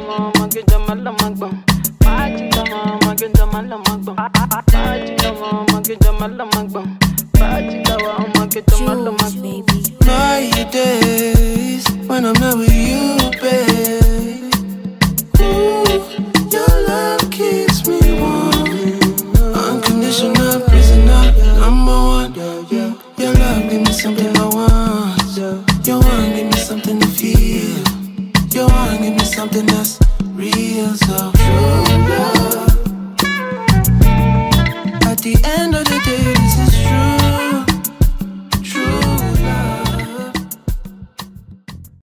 My days when I'm not with you, babe. Ooh, your love keeps me warm. Unconditional prisoner, number one. Your love give me some